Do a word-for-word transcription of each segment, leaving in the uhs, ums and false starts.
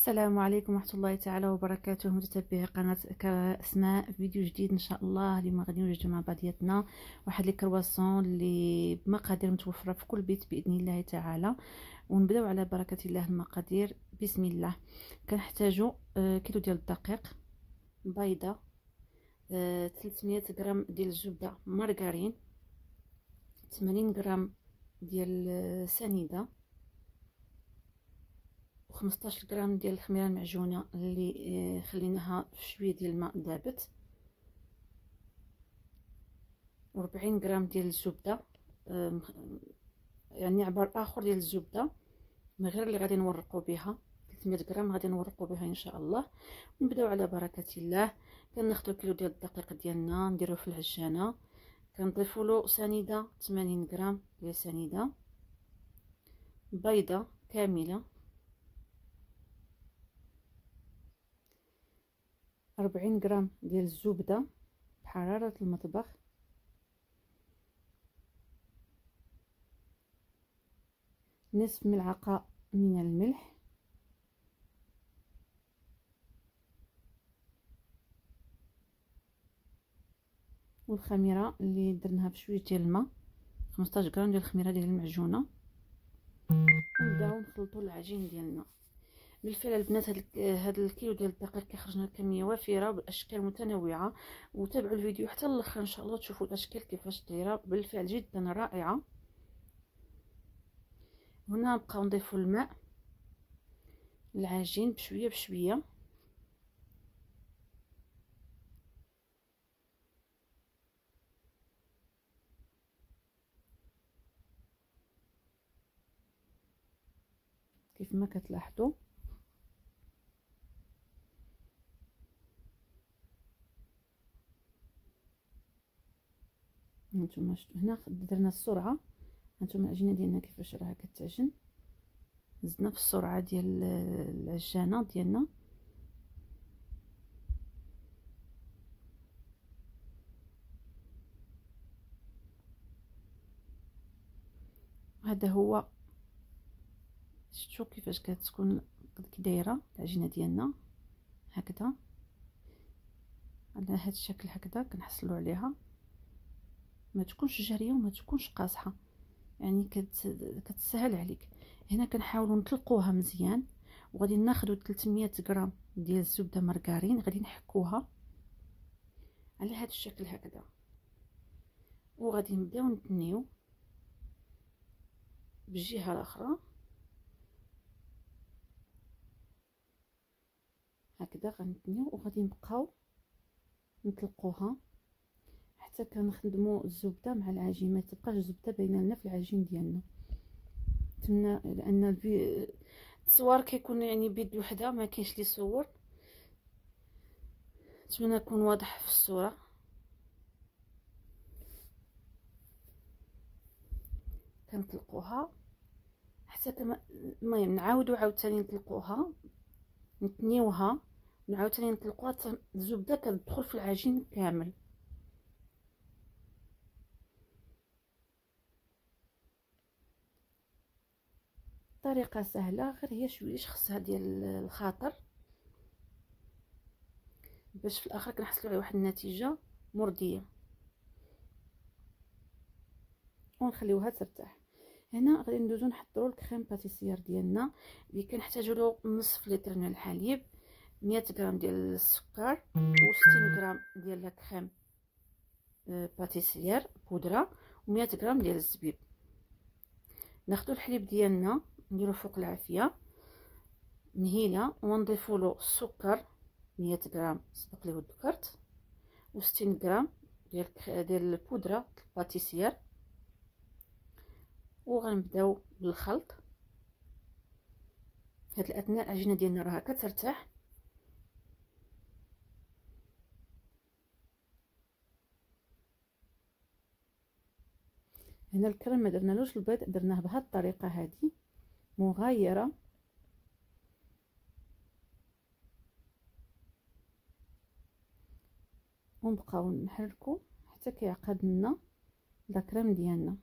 السلام عليكم ورحمة الله تعالى وبركاته، متتبعي قناة كأسماء. فيديو جديد ان شاء الله. اليوم غادي نوجدوا مع بعضياتنا واحد لي كرواسون اللي بمقادير متوفره في كل بيت باذن الله تعالى. ونبداو على بركه الله. المقادير بسم الله. كنحتاجوا آه، كيلو ديال الدقيق، بيضه، آه، ثلاثمية غرام ديال الزبده مارغرين، ثمانين غرام ديال آه، سنيده، وخمسطاش غرام ديال الخميره المعجونه اللي خليناها في شويه ديال الماء دابت، وربعين غرام ديال الزبده، يعني عبار اخر ديال الزبده من غير اللي غادي نورقوا بها. ثلاثمية غرام غادي نورقوا بها ان شاء الله. نبداو على بركه الله. كناخذوا كيلو ديال الدقيق ديالنا نديروه في العجانه، كنضيفوا له سنيده ثمانين غرام ديال سنيده، بيضه كامله، أربعين غرام ديال الزبده بحراره المطبخ، نصف ملعقه من الملح، والخميره اللي درناها بشويه ديال الماء، خمسطاش غرام ديال الخميره ديال المعجونه. نبداو نخلطوا العجين ديالنا. بالفعل البنات هذا الكيلو ديال الدقيق كيخرج لنا كميه وافره باشكال متنوعه، وتابعوا الفيديو حتى الاخر ان شاء الله تشوفوا الاشكال كيفاش دايره. بالفعل جدا رائعه. هنا نبقاو نضيفوا الماء للعجين بشويه بشويه. كيف ما كتلاحظوا هانتوما شفتوا هنا درنا السرعه. هانتوما العجينه ديالنا كيفاش راها كتعجن. زدنا في السرعه ديال العجانه ديالنا. هذا هو. شفتوا كيفاش كتكون كي دايره العجينه ديالنا هكذا، على هذا الشكل هكذا. كنحصلوا عليها، ما تكونش جاريه وما تكونش قاصحه، يعني كت... كتسهل عليك. هنا كنحاولوا نطلقوها مزيان، وغادي ناخذوا ثلاثمية غرام ديال الزبده مارغرين غادي نحكوها على هذا الشكل هكذا، وغادي نبداو نتنيو بالجهه الاخرى هكذا. غنتنيو وغادي نبقاو نطلقوها حتى كنخدموا الزبده مع العجين، ما تبقاش الزبده باينه لنا في العجين ديالنا. نتمنى، لان التصوير كيكون يعني بيد وحده، ما كاينش لي صور. نتمنى يكون واضح في الصوره. كنطلقوها حتى كما المهم نعاودوا عاوتاني نطلقوها، نتنيوها، نعاوتاني نطلقوها حتى الزبده كتدخل في العجين كامل. طريقه سهله، غير هي شويه خصها ديال الخاطر باش في الاخر كنحصلوا على واحد النتيجه مرضيه، ونخليوها ترتاح. هنا غادي ندوزو نحضروا الكريم باتيسير ديالنا اللي كنحتاجوا له نصف لتر من الحليب، مية غرام ديال السكر، و60 غرام ديال الكريم باتيسير بودره، ومية غرام ديال الزبيب. ناخذوا الحليب ديالنا نديرو فوق العافيه مهيله، ونضيفوا له السكر مية غرام سبق لي ذكرت، و60 غرام ديال ديال البودره الباتيسير، وغنبداو بالخلط. في هاد الاثناء العجينه ديالنا راها كترتاح. هنا الكريم ما درنالوش البيض، درناه بهاد الطريقه هذه مغايره. ونبقاو نحركو حتى كيعقد لنا الكريم ديالنا.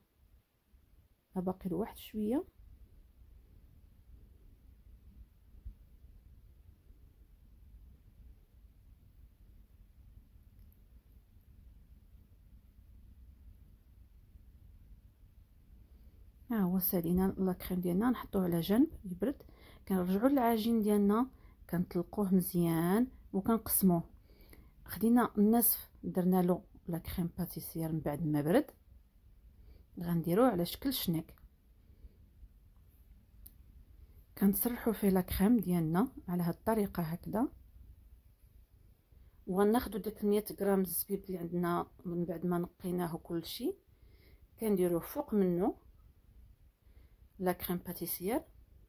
باقي له واحد شويه. ها هو سالينا لاكريم ديالنا، نحطوه على جنب يبرد، كنرجعوا للعجين ديالنا كنطلقوه مزيان وكنقسموه. خدينا النصف درنا له لاكريم باتيسير من بعد ما برد، غنديروه على شكل شنيك. كنسرحوا فيه لاكريم ديالنا على هاد الطريقه هكذا، وغناخذوا داك مية غرام الزبيب اللي عندنا من بعد ما نقيناه كلشي، كنديروه فوق منه لاكريم باتيسير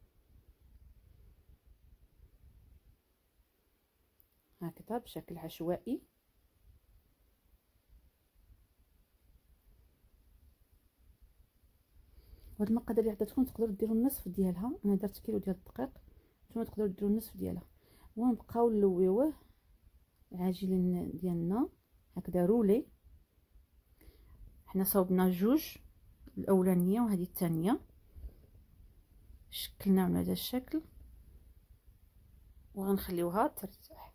هكذا بشكل عشوائي. وهاد المقادير اللي عطيتكم تقدروا ديروا النصف ديالها، انا درت كيلو ديال الدقيق، نتوما تقدروا ديروا النصف ديالها. ونبقاو نلويوه العجين ديالنا هكذا رولي. حنا صوبنا جوج، الاولانيه وهذه الثانيه، شكلناهم على هذا الشكل وغنخليوها ترتاح.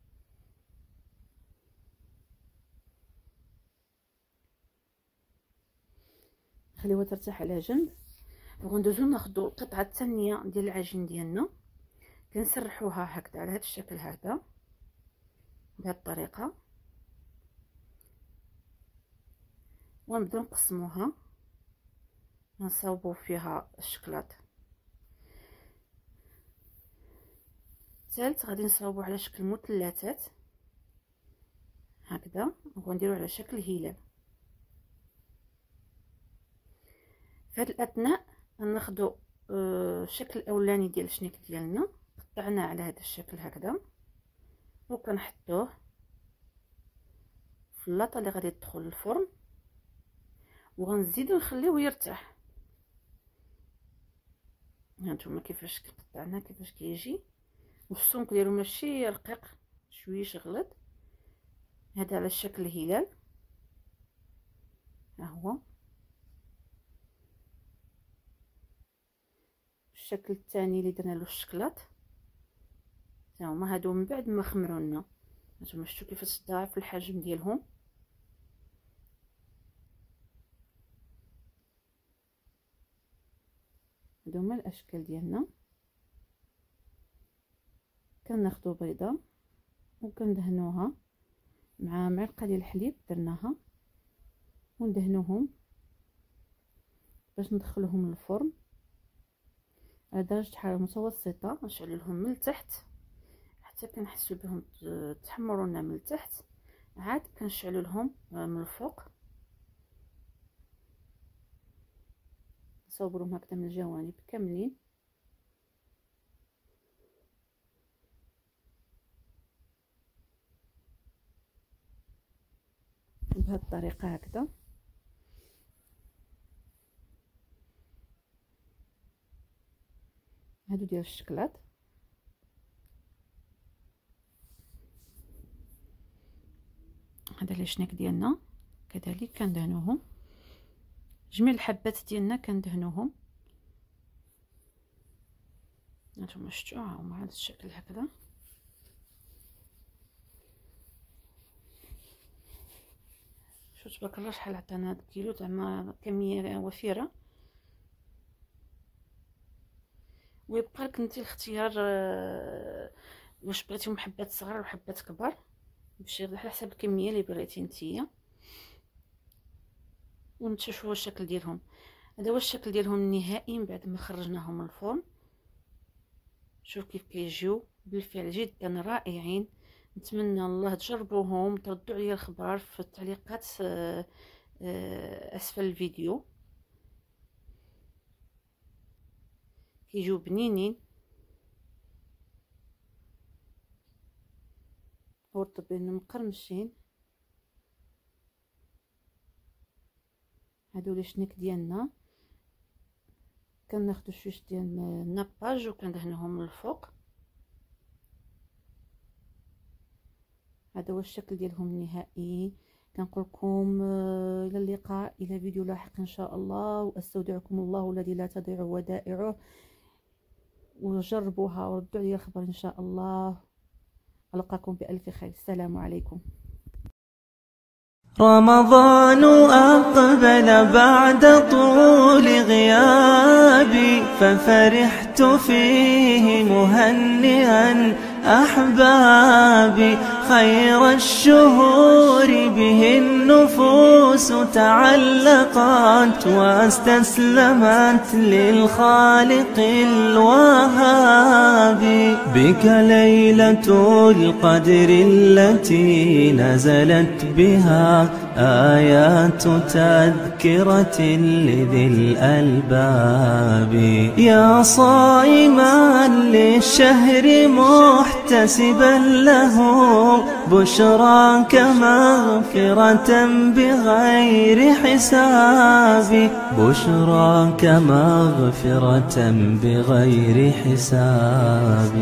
خليوها ترتاح على جنب، وغندوزو ناخذوا القطعه الثانيه ديال العجين ديالنا، كنسرحوها هكذا على هذا الشكل هذا بهذه الطريقه، ونبداو نقسموها، نصاوبوا فيها الشكلاط. ثالث غادي نصاوبوا على شكل مثلثات هكذا، وغنديروا على شكل هلال. في هذا الاثناء غناخذوا الشكل الاولاني ديال الشنيك ديالنا، قطعناه على هذا الشكل هكذا، وكنحطوه في اللاطه اللي غادي تدخل الفرن، وغنزيدو نخليوه يرتاح. هانتوما كيفاش قطعناه كيفاش كيجي، والسمك ديالو ماشي رقيق، شويه شغلط. هذا على الشكل هلال، ها هو الشكل الثاني اللي درنا له الشكلاط، تا هما هادو من بعد ما خمروا لنا. هانتوما شفتوا كيفاش ضاعف الحجم ديالهم. هادو هما الاشكال ديالنا. كناخذوا بيضه وكندهنوها مع معلقه ديال الحليب درناها، وندهنوهم باش ندخلوهم للفرن على درجه حراره متوسطه. نشعلوا لهم من التحت حتى كنحسوا بهم تحمروا لنا من التحت، عاد كنشعلوا لهم من الفوق، نصوبوا هكذا من الجوانب كاملين بهذه الطريقه هكذا. هادو ديال الشكلاط. هذا لي شنيك ديالنا كذلك كندهنوهم، جميع الحبات ديالنا كندهنوهم. هانتوما شفتوا ها هما على هذا الشكل هكذا. شوف تبارك الله شحال عطانا هذا الكيلو، زعما كميه وفيره. ويبقى لك انت الاختيار واش بغيتيهم حبات صغار ولا حبات كبار، باش على حسب الكميه اللي بغيتي نتيا. ونشوفوا الشكل ديالهم. هذا هو الشكل ديالهم النهائي من بعد ما خرجناهم من الفرن. شوف كيف كيجيو، بالفعل جدا رائعين. نتمنى الله تجربوهم، تردوا عليا الخبر في التعليقات اسفل الفيديو. كيجيو بنينين ورطبين مقرمشين. هادو لي شنيك ديالنا كناخدو شويه ديال الناباج وكندهنوهم من الفوق. هذا هو الشكل ديالهم النهائي. كنقول لكم الى اللقاء، الى فيديو لاحق ان شاء الله، واستودعكم الله الذي لا تضيع ودائعه. وجربوها وردوا علي الخبر ان شاء الله. القاكم بالف خير. السلام عليكم. رمضان أقبل بعد طول غيابي، ففرحت فيه مهنئا أحبابي. خير الشهور به النفوس تعلقت، واستسلمت للخالق الوهاب. بك ليلة القدر التي نزلت بها آيات تذكرة لذي الألباب. يا صائما للشهر محتسبا له، بشراك مغفرة بغير حساب. بشراك مغفرة بغير حساب.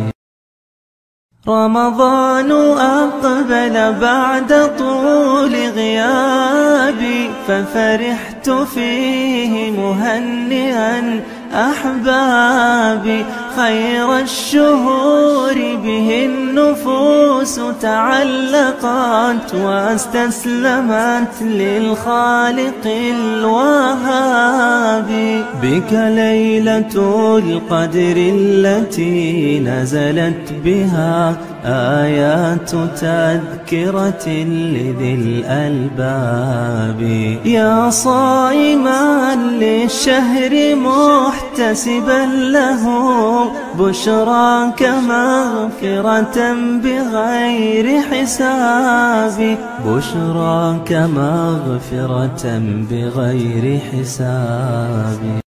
رمضان أقبل بعد طول غيابي، ففرحت فيه مهنئا أحبابي. خير الشهور به النفوس تعلقت، واستسلمت للخالق الوهاب. بك ليلة القدر التي نزلت بها آيات تذكرة لذي الألباب. يا صائما للشهر محتسبا له، بشراك مغفرة بغير حساب. بشراك مغفرة بغير حساب.